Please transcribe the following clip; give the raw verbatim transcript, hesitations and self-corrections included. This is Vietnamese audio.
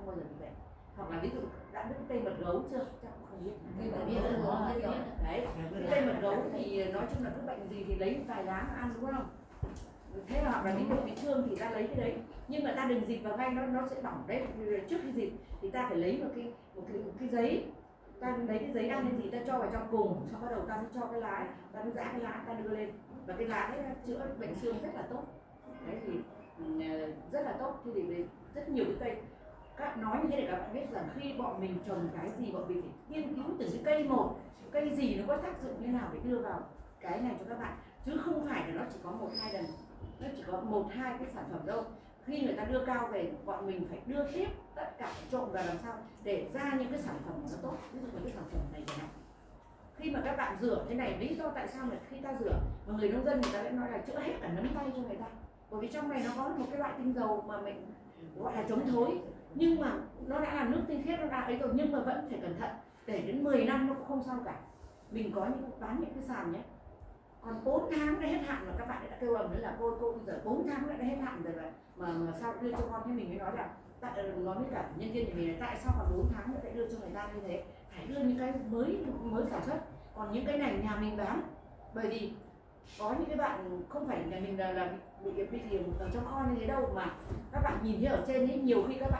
không bao giờ bị bệnh. Hoặc là ví dụ đã biết cây mật gấu chưa? Chắc cũng không biết. Cây mật gấu đấy, cây mật gấu thì nói chung là cứ bệnh gì thì lấy vài lá ăn đúng không? Thế là hoặc là ví dụ bị thương thì ta lấy cái đấy, nhưng mà ta đừng dịch vào ngay, nó nó sẽ bỏng đấy. Trước khi dịch thì ta phải lấy một cái một cái, một cái giấy, ta lấy cái giấy ăn lên gì ta cho vào trong cùng, xong bắt đầu ta sẽ cho cái lá, ta mới giã cái lá ta đưa lên, và cái lá đấy chữa bệnh xương rất là tốt. Đấy thì rất là tốt. Thì để rất nhiều cái cây, các nói như thế để các bạn biết rằng khi bọn mình trồng cái gì bọn mình phải nghiên cứu từng cái cây một, cây gì nó có tác dụng như nào để đưa vào cái này cho các bạn, chứ không phải là nó chỉ có một hai lần, nó chỉ có một hai cái sản phẩm đâu. Khi người ta đưa cao về, bọn mình phải đưa tiếp tất cả trộn vào làm sao để ra những cái sản phẩm nó tốt. Ví dụ cái sản phẩm này chẳng hạn, khi mà các bạn rửa thế này, lý do tại sao mà khi ta rửa mà người nông dân người ta lại nói là chữa hết cả nấm tay cho người ta, bởi vì trong này nó có một cái loại tinh dầu mà mình gọi là chống thối, nhưng mà nó đã là nước tinh khiết, nó đã ấy rồi, nhưng mà vẫn phải cẩn thận, để đến mười năm nó cũng không sao cả. Mình có những bán những cái sàn nhé, còn bốn tháng đã hết hạn mà các bạn đã kêu ầm nữa là cô cô bây giờ bốn tháng đã hết hạn rồi mà mà, mà sao đưa cho con. Thế mình mới nói là tại nói với cả nhân viên thì mình là tại sao còn bốn tháng nữa lại đưa cho người ta như thế, phải đưa những cái mới mới sản xuất. Còn những cái này nhà mình bán, bởi vì có những cái bạn không phải nhà mình là, là bị bị bị ở trong kho như thế đâu, mà các bạn nhìn thấy ở trên ấy, nhiều khi các bạn